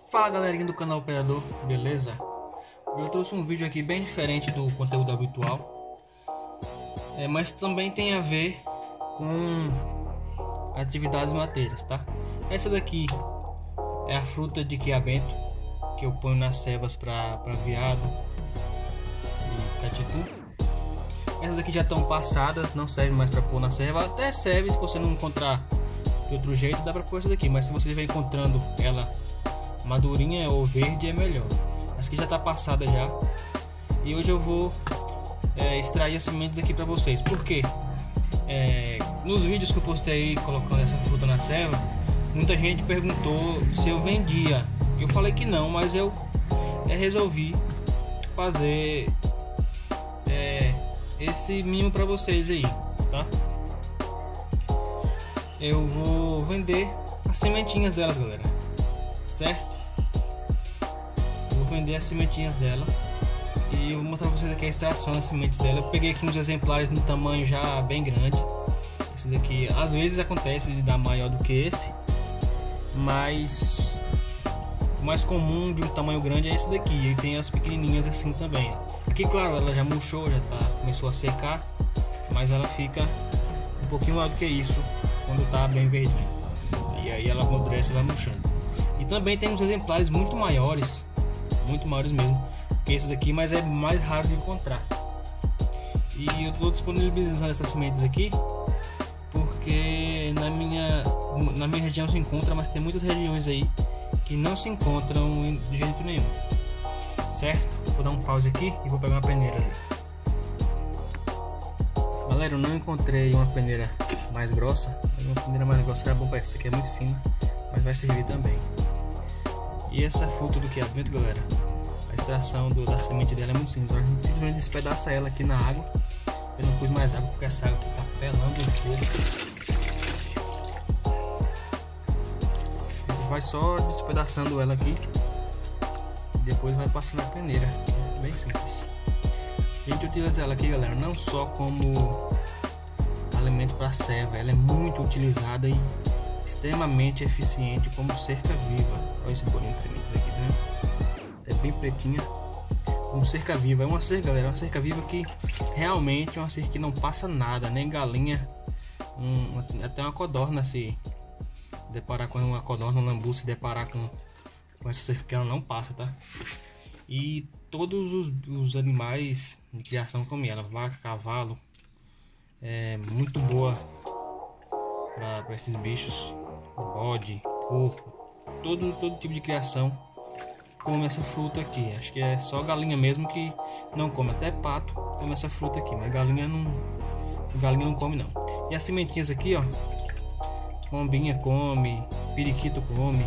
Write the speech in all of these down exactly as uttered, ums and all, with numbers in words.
Fala galerinha do canal Operador, beleza? Eu trouxe um vídeo aqui bem diferente do conteúdo habitual, é, mas também tem a ver com atividades mateiras, tá? Essa daqui é a fruta de quiabento que eu ponho nas servas para veado e catitu. Essas aqui já estão passadas, não serve mais para pôr na serva. Até serve se você não encontrar de outro jeito, dá para pôr essa daqui, mas se você estiver encontrando ela madurinha ou verde é melhor. Essa aqui já está passada já. E hoje eu vou é, extrair as sementes aqui para vocês. Por quê? É, nos vídeos que eu postei colocando essa fruta na serva, muita gente perguntou se eu vendia. Eu falei que não, mas eu é, resolvi fazer é, esse mimo para vocês aí, tá? Eu vou vender as sementinhas delas, galera, certo? Vou vender as sementinhas dela e eu vou mostrar pra vocês aqui a extração das sementes dela. Eu peguei aqui uns exemplares no tamanho já bem grande. Esse daqui às vezes acontece de dar maior do que esse, mas o mais comum de um tamanho grande é esse daqui. E tem as pequenininhas assim também. Aqui, claro, ela já murchou, já tá, começou a secar, mas ela fica um pouquinho maior do que isso quando tá bem verdinho. E aí ela apodrece e vai murchando. E também tem uns exemplares muito maiores, muito maiores mesmo que esses aqui, mas é mais raro de encontrar. E eu estou disponibilizando essas sementes aqui porque na minha, na minha região se encontra, mas tem muitas regiões aí que não se encontram de jeito nenhum, certo? Vou dar um pause aqui e vou pegar uma peneira ali. Galera, eu não encontrei uma peneira mais grossa. Uma peneira mais grossa era bom para essa aqui, é muito fina, mas vai servir também. E essa fruta do quiabento, galera, a extração do, da semente dela é muito simples. A gente simplesmente despedaça ela aqui na água. Eu não pus mais água porque essa água aqui tá pelando o fogo. A gente vai só despedaçando ela aqui e depois vai passando a peneira. É bem simples. A gente utiliza ela aqui, galera, não só como alimento para serva, ela é muito utilizada e extremamente eficiente como cerca viva. Olha esse bolinho de semente aqui, né? É bem pretinha. Como cerca viva, é uma cerca, galera, uma cerca viva que realmente é uma cerca que não passa nada, nem galinha, um, até uma codorna se deparar com uma codorna, um lambu se deparar com, com essa cerca que ela não passa, tá? E todos os, os animais de criação comem ela, vaca, cavalo, é muito boa para esses bichos, bode, porco, todo, todo tipo de criação come essa fruta aqui. Acho que é só galinha mesmo que não come, até pato come essa fruta aqui, mas galinha não, galinha não come não. E as sementinhas aqui, ó, pombinha come, periquito come.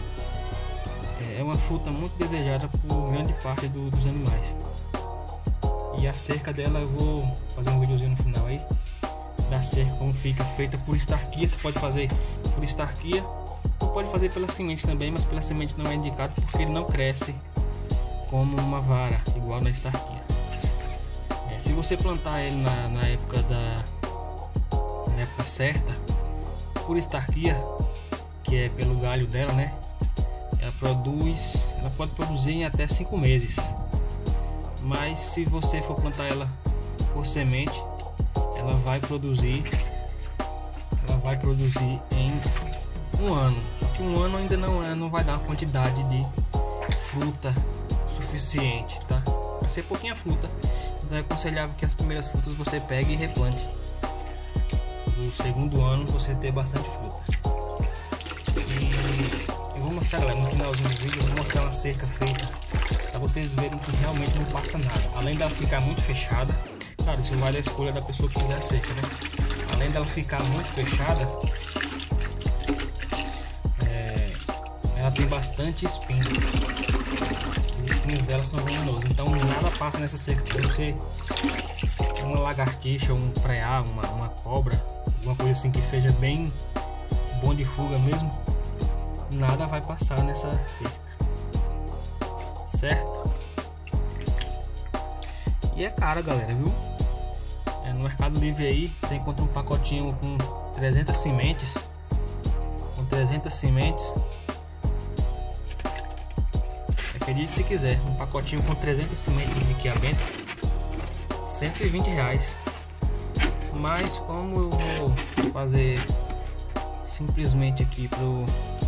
É uma fruta muito desejada por grande parte do, dos animais. E a cerca dela eu vou fazer um videozinho no final aí da cerca, como fica, feita por estarquia. Você pode fazer por estarquia ou pode fazer pela semente também, mas pela semente não é indicado porque ele não cresce como uma vara igual na estarquia. É, se você plantar ele na, na época da na época certa, por estarquia, que é pelo galho dela, né? Ela produz, ela pode produzir em até cinco meses. Mas se você for plantar ela por semente, ela vai produzir, ela vai produzir em um ano. Só que um ano ainda não é, não vai dar uma quantidade de fruta suficiente, tá? Vai ser pouquinha fruta. Então é aconselhável que as primeiras frutas você pegue e replante. No segundo ano você ter bastante fruta. E eu vou mostrar, galera, no finalzinho do vídeo eu vou mostrar uma cerca feita para vocês verem que realmente não passa nada. Além dela ficar muito fechada, claro, isso vai da escolha da pessoa que fizer a cerca, né? Além dela ficar muito fechada, é, ela tem bastante espinho. Os espinhos dela são venenosos, então nada passa nessa cerca. Se você uma lagartixa, um preá, uma, uma cobra, alguma coisa assim que seja bem bom de fuga mesmo, nada vai passar nessa cerca, certo? E é caro, galera, viu? É, no Mercado Livre aí você encontra um pacotinho com trezentas sementes, com trezentas sementes Acredite se quiser, um pacotinho com trezentas sementes de quiabento, cento e vinte reais. Mas como eu vou fazer simplesmente aqui pro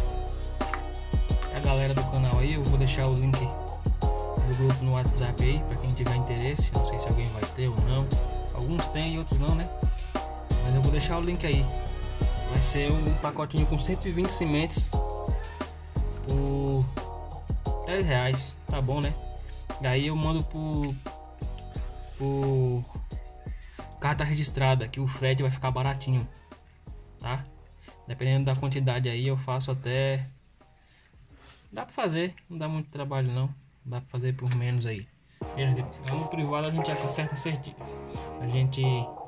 a galera do canal aí, eu vou deixar o link do grupo no WhatsApp aí para quem tiver interesse. Não sei se alguém vai ter ou não, alguns tem e outros não, né? Mas eu vou deixar o link aí. Vai ser um pacotinho com cento e vinte sementes por dez reais, tá bom, né? Daí eu mando por, por carta registrada, que o frete vai ficar baratinho, tá? Dependendo da quantidade aí eu faço até... Dá pra fazer, não dá muito trabalho não. Dá pra fazer por menos aí. No privado a gente acerta certinho. A gente...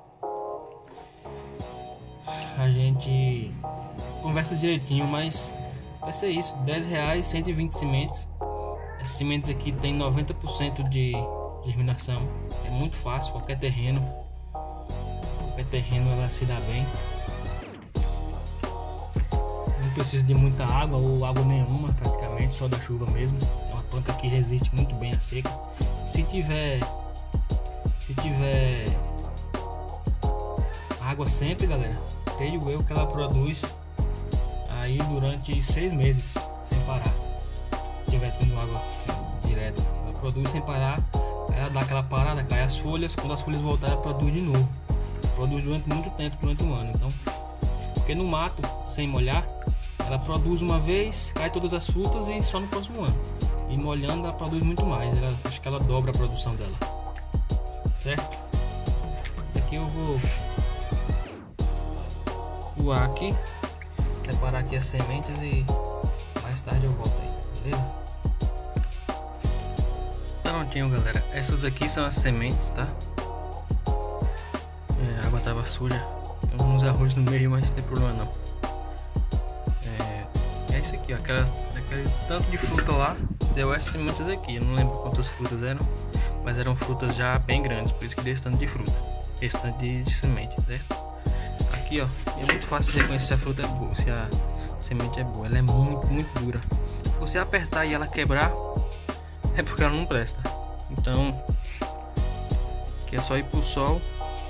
A gente conversa direitinho, mas vai ser isso, dez reais, cento e vinte sementes. Essas sementes aqui tem noventa por cento de germinação. É muito fácil, qualquer terreno. Qualquer terreno ela se dá bem. Não precisa de muita água ou água nenhuma, praticamente, só da chuva mesmo. É uma planta que resiste muito bem à seca. Se tiver... Se tiver água sempre, galera, creio eu que ela produz aí durante seis meses sem parar. Se tiver tendo água assim, direto, ela produz sem parar. Ela dá aquela parada, cai as folhas, quando as folhas voltarem ela produz de novo. Produz durante muito tempo, durante um ano. Então, porque no mato, sem molhar, ela produz uma vez, cai todas as frutas e só no próximo ano. E molhando ela produz muito mais. Ela, acho que ela dobra a produção dela, certo? Aqui eu vou voar aqui, separar aqui as sementes e mais tarde eu volto aí, beleza? Prontinho, galera, essas aqui são as sementes, tá? É, a água tava suja, tem uns arroz no meio, mas não tem problema não. É, é isso aqui, ó, aquela, aquele tanto de fruta lá, deu essas sementes aqui, eu não lembro quantas frutas eram, mas eram frutas já bem grandes, por isso que deu esse tanto de fruta, esse tanto de, de semente, certo? Aqui, ó, é muito fácil reconhecer se a fruta é boa, se a semente é boa. Ela é muito, muito dura. Se você apertar e ela quebrar, é porque ela não presta. Então, aqui é só ir pro sol,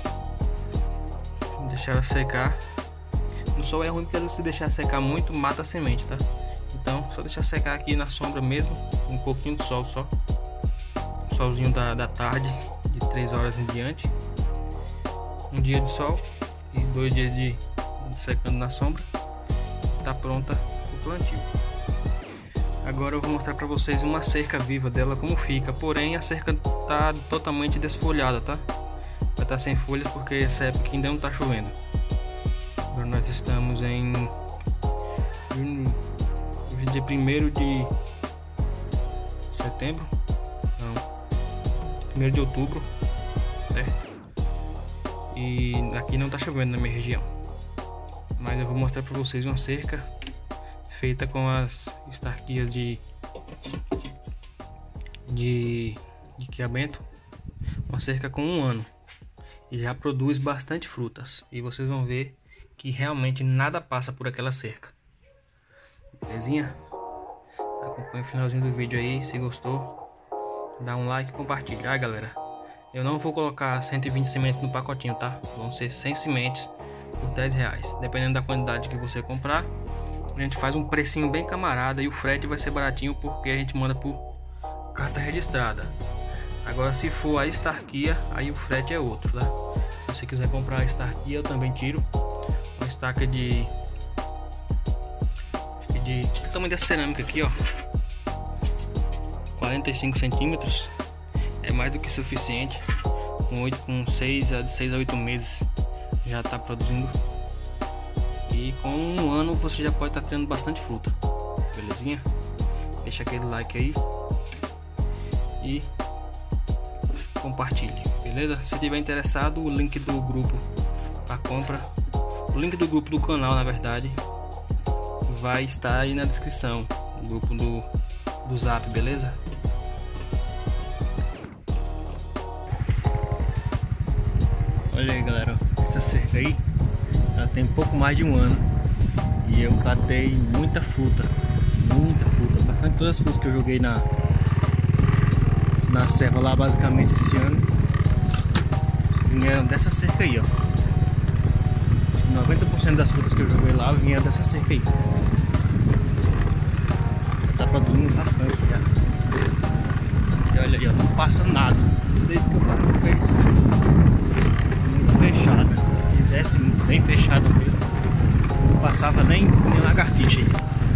deixar ela secar. No sol é ruim porque se deixar secar muito, mata a semente, tá? Então, só deixar secar aqui na sombra mesmo, um pouquinho de sol só. Solzinho da, da tarde, de três horas em diante. Um dia de sol e dois dias de secando na sombra, tá pronta o plantio. Agora eu vou mostrar para vocês uma cerca viva dela como fica, porém a cerca tá totalmente desfolhada, tá? Vai estar sem folhas porque essa época ainda não tá chovendo. Agora nós estamos em dia primeiro de setembro, não, primeiro de outubro, certo? E aqui não tá chovendo na minha região, mas eu vou mostrar para vocês uma cerca feita com as estarquias de de, de quiabento, uma cerca com um ano e já produz bastante frutas, e vocês vão ver que realmente nada passa por aquela cerca, belezinha? Acompanhe o finalzinho do vídeo aí, se gostou, dá um like e compartilha. Ah, galera, eu não vou colocar cento e vinte sementes no pacotinho, tá? Vão ser cem sementes por dez reais. Dependendo da quantidade que você comprar, a gente faz um precinho bem camarada e o frete vai ser baratinho porque a gente manda por carta registrada. Agora, se for a estarquia, aí o frete é outro, tá? Se você quiser comprar a estarquia, eu também tiro. Uma estaca de... de... o tamanho dessa cerâmica aqui, ó. quarenta e cinco centímetros. É mais do que suficiente. Com, oito, com seis a oito meses já está produzindo. E com um ano você já pode estar tá tendo bastante fruta. Belezinha? Deixa aquele like aí. E compartilhe. Beleza? Se tiver interessado, o link do grupo para compra. O link do grupo do canal, na verdade, vai estar aí na descrição. O grupo do, do Zap, beleza? Olha aí, galera, essa cerca aí, ela tem pouco mais de um ano e eu catei muita fruta, muita fruta, bastante todas as frutas que eu joguei na, na serva lá basicamente esse ano vieram dessa cerca aí, ó. noventa por cento das frutas que eu joguei lá vieram dessa cerca aí. Já tá produzindo bastante já. E olha aí, ó, não passa nada. Isso daí que o cara fez muito fechado. Se fizesse bem fechado mesmo, não passava nem, nem lagartixa aí.